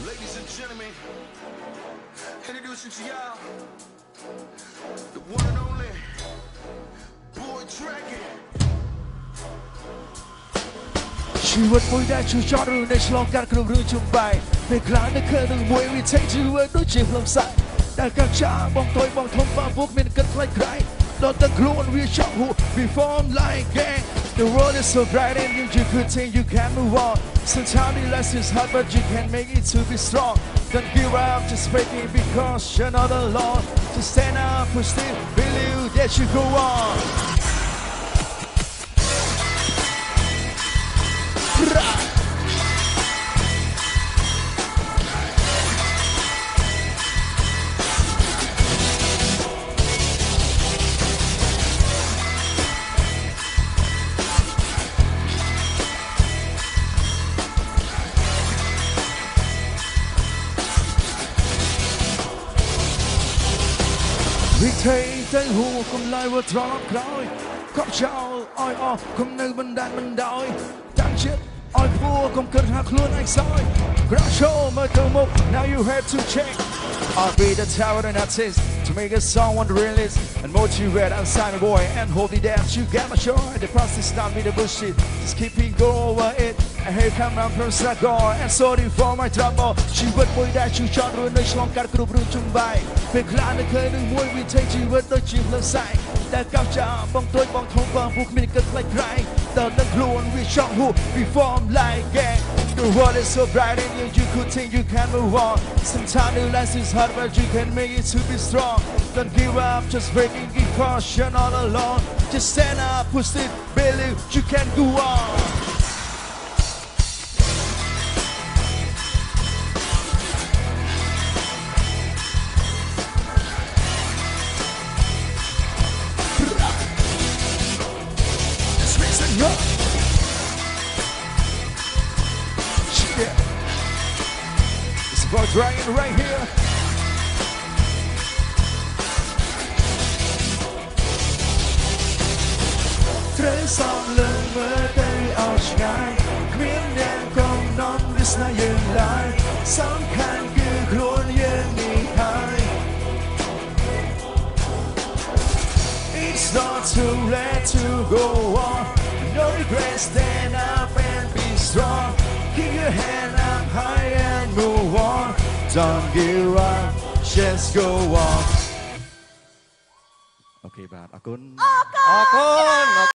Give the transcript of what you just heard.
Ladies and gentlemen, introducing to y'all the one and only Boy Dragon. ชีวิตมวยได้ชูชอตหรือในฉลองการกระรื้อจุ่มใบในคลาในเคยหนึ่งมวยวิเทศชีวิตด้วยจีบลำใส่แต่กักชาบองถอยบองทงบางพวกมันกันใครใครโดนตะกลุนวิชาหู we form like gang the world is so bright and you could think you can move on sometimes the less is hard but you can make it to be strong don't give up just breaking because you're not alone just stand up and still believe that you go onวิธีใจหูกำไลว่าทรองคลอยข้าเจ้าอ้อยออกคำในบันดาลมันดอยจังเช็ดอ้อยพัวคำเกิดหักล้วนไอ้ซอยกระโชว์มาเติมมุก now you have to check I'll be the talent and artist to make a song on the release and motivate outside my boy and hold it down you got my show the process not me the bullshit just keep it go over it and here come I'm from Sagar and sorry for my trouble ชีวิตมวยได้ชูชอตหรือในฉลองการกระรื้อจุ่มใบเป็นคลาในเคยหนึ่งมวยวิเทศชีวิตด้วยจีบลำใส่แต่ก้าวจ้าบองตัวบองทงบางพวกมันกันใครใครแต่ตะกลุนวิชาหู we form like gang the world is so bright and you could think you can move on sometimes the less is hard but you can make it to be strong don't give up just breaking because you're not alone just stand up push it believe you can go on It's about Dragon right here. Tre song lần mơ tay ao sky Miếng đen con non biết na dừng lại Sóng khăn cứ luôn yên đi hai It's not too late to go on No regrets, stand up and be strong Keep your hand up high and move on Don't give up, just go on Okay, bad. Akun.